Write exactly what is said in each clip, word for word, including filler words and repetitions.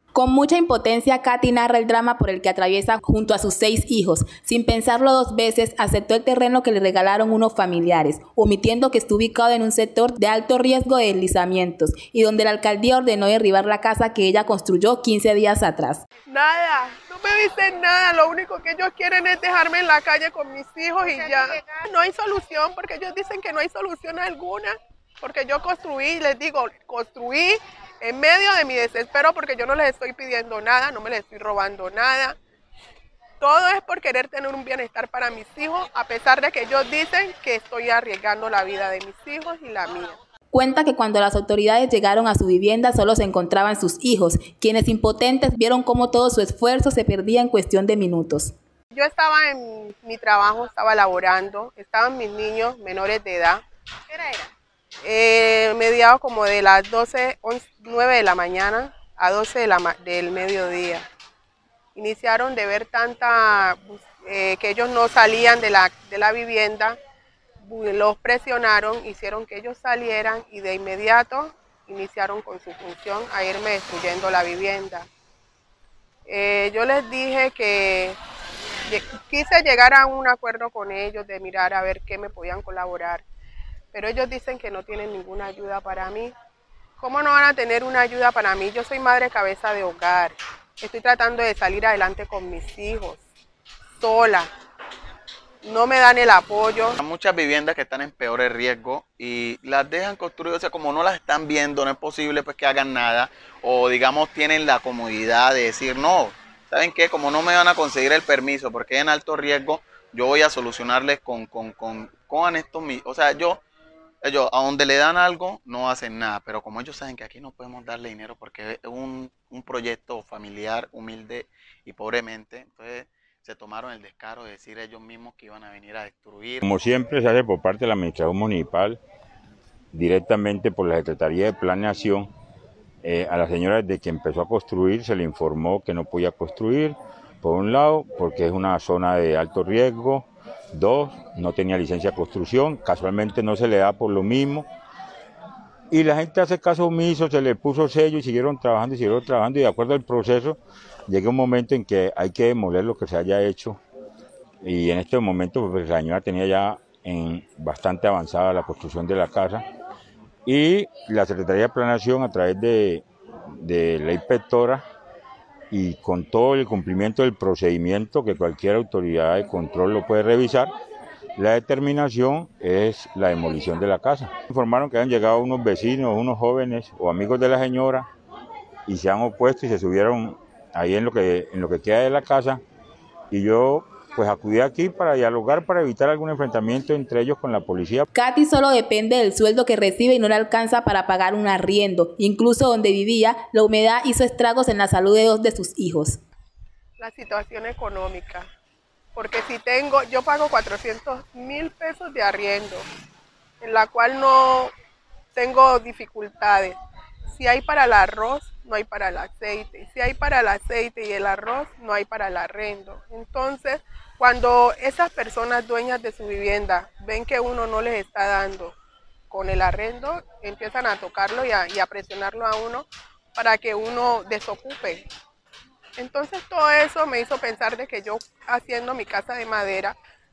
Con mucha impotencia, Katy narra el drama por el que atraviesa junto a sus seis hijos. Sin pensarlo dos veces, aceptó el terreno que le regalaron unos familiares, omitiendo que está ubicado en un sector de alto riesgo de deslizamientos y donde la alcaldía ordenó derribar la casa que ella construyó quince días atrás. Nada, no me dicen nada, lo único que ellos quieren es dejarme en la calle con mis hijos y ya. No hay solución porque ellos dicen que no hay solución alguna, porque yo construí, les digo, construí en medio de mi desespero porque yo no les estoy pidiendo nada, no me les estoy robando nada. Todo es por querer tener un bienestar para mis hijos, a pesar de que ellos dicen que estoy arriesgando la vida de mis hijos y la mía. Cuenta que cuando las autoridades llegaron a su vivienda solo se encontraban sus hijos, quienes impotentes vieron cómo todo su esfuerzo se perdía en cuestión de minutos. Yo estaba en mi trabajo, estaba laborando, estaban mis niños menores de edad. ¿Qué hora era? Eh, mediado como de las doce, once, nueve de la mañana a doce de la, del mediodía. Iniciaron de ver tanta, eh, que ellos no salían de la, de la vivienda, los presionaron, hicieron que ellos salieran y de inmediato iniciaron con su función a irme destruyendo la vivienda. Eh, yo les dije que quise llegar a un acuerdo con ellos de mirar a ver qué me podían colaborar. Pero ellos dicen que no tienen ninguna ayuda para mí. ¿Cómo no van a tener una ayuda para mí? Yo soy madre cabeza de hogar. Estoy tratando de salir adelante con mis hijos, sola. No me dan el apoyo. Hay muchas viviendas que están en peores riesgos y las dejan construir, o sea, como no las están viendo, no es posible pues que hagan nada. O digamos tienen la comodidad de decir, no, ¿saben qué? Como no me van a conseguir el permiso porque es en alto riesgo, yo voy a solucionarles con, con, con, con estos, o sea, yo... Ellos, a donde le dan algo, no hacen nada, pero como ellos saben que aquí no podemos darle dinero porque es un, un proyecto familiar, humilde y pobremente, entonces se tomaron el descaro de decir ellos mismos que iban a venir a destruir. Como siempre se hace por parte de la administración municipal, directamente por la Secretaría de Planeación, eh, a la señora desde que empezó a construir se le informó que no podía construir, por un lado, porque es una zona de alto riesgo. Dos, no tenía licencia de construcción, casualmente no se le da por lo mismo. Y la gente hace caso omiso, se le puso sello y siguieron trabajando y siguieron trabajando. Y de acuerdo al proceso, llega un momento en que hay que demoler lo que se haya hecho. Y en este momento, pues, la señora tenía ya en bastante avanzada la construcción de la casa. Y la Secretaría de Planeación, a través de, de la inspectora, y con todo el cumplimiento del procedimiento que cualquier autoridad de control lo puede revisar, la determinación es la demolición de la casa. Informaron que han llegado unos vecinos, unos jóvenes o amigos de la señora y se han opuesto y se subieron ahí en lo que, en lo que queda de la casa y yo pues acudí aquí para dialogar, para evitar algún enfrentamiento entre ellos con la policía. Katy solo depende del sueldo que recibe y no le alcanza para pagar un arriendo. Incluso donde vivía, la humedad hizo estragos en la salud de dos de sus hijos. La situación económica, porque si tengo, yo pago cuatrocientos mil pesos de arriendo, en la cual no tengo dificultades. Si hay para el arroz, no hay para el aceite. Si hay para el aceite y el arroz, no hay para el arriendo. Entonces, cuando esas personas dueñas de su vivienda ven que uno no les está dando con el arriendo, empiezan a tocarlo y a, y a presionarlo a uno para que uno desocupe. Entonces, todo eso me hizo pensar de que yo, haciendo mi casa de madera,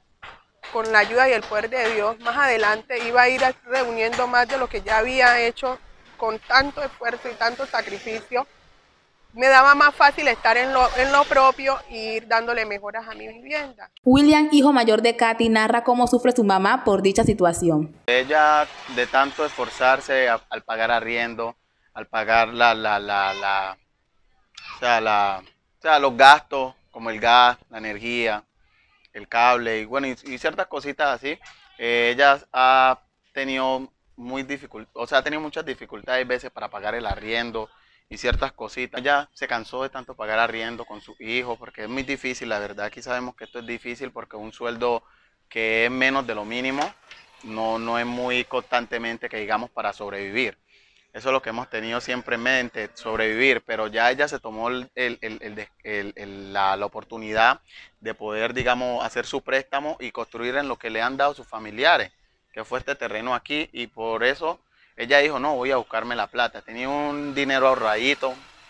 con la ayuda y el poder de Dios, más adelante iba a ir reuniendo más de lo que ya había hecho con tanto esfuerzo y tanto sacrificio. Me daba más fácil estar en lo, en lo propio e ir dándole mejoras a mi vivienda. William, hijo mayor de Katy, narra cómo sufre su mamá por dicha situación. Ella, de tanto esforzarse a, al pagar arriendo, al pagar la, la, la, la, o sea, la, o sea, los gastos, como el gas, la energía, el cable y, bueno, y, y ciertas cositas así, eh, ella ha tenido muy difícil, o sea, ha tenido muchas dificultades a veces para pagar el arriendo y ciertas cositas. Ya se cansó de tanto pagar arriendo con su hijo porque es muy difícil, la verdad. Aquí sabemos que esto es difícil porque un sueldo que es menos de lo mínimo no, no es muy constantemente que digamos para sobrevivir. Eso es lo que hemos tenido siempre en mente, sobrevivir, pero ya ella se tomó el, el, el, el, el, la, la oportunidad de poder, digamos, hacer su préstamo y construir en lo que le han dado sus familiares, que fue este terreno aquí, y por eso ella dijo, no, voy a buscarme la plata. Tenía un dinero ahorradito,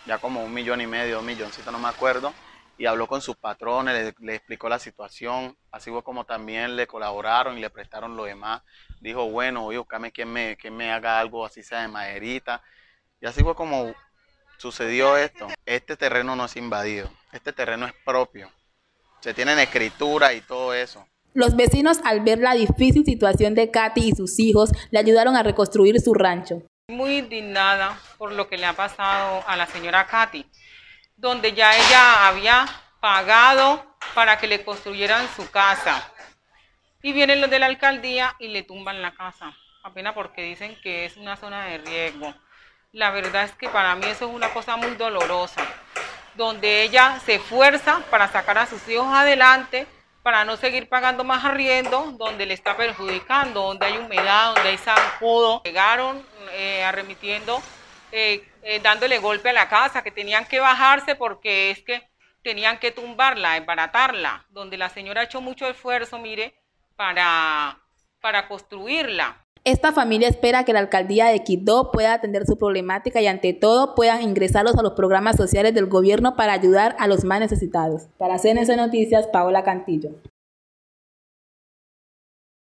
ya como un millón y medio, un milloncito, no me acuerdo, y habló con sus patrones, le, le explicó la situación, así fue como también le colaboraron y le prestaron lo demás. Dijo, bueno, voy a buscarme quien me, quien me haga algo así sea de maderita, y así fue como sucedió esto. Este terreno no es invadido, este terreno es propio, se tienen escritura y todo eso. Los vecinos, al ver la difícil situación de Katy y sus hijos, le ayudaron a reconstruir su rancho. Muy indignada por lo que le ha pasado a la señora Katy, donde ya ella había pagado para que le construyeran su casa. Y vienen los de la alcaldía y le tumban la casa, apenas porque dicen que es una zona de riesgo. La verdad es que para mí eso es una cosa muy dolorosa, donde ella se esfuerza para sacar a sus hijos adelante, para no seguir pagando más arriendo, donde le está perjudicando, donde hay humedad, donde hay zancudo. Llegaron eh, arremitiendo, eh, eh, dándole golpe a la casa, que tenían que bajarse porque es que tenían que tumbarla, desbaratarla, donde la señora ha hecho mucho esfuerzo, mire, para, para construirla. Esta familia espera que la alcaldía de Quibdó pueda atender su problemática y ante todo puedan ingresarlos a los programas sociales del gobierno para ayudar a los más necesitados. Para C N C Noticias, Paola Cantillo.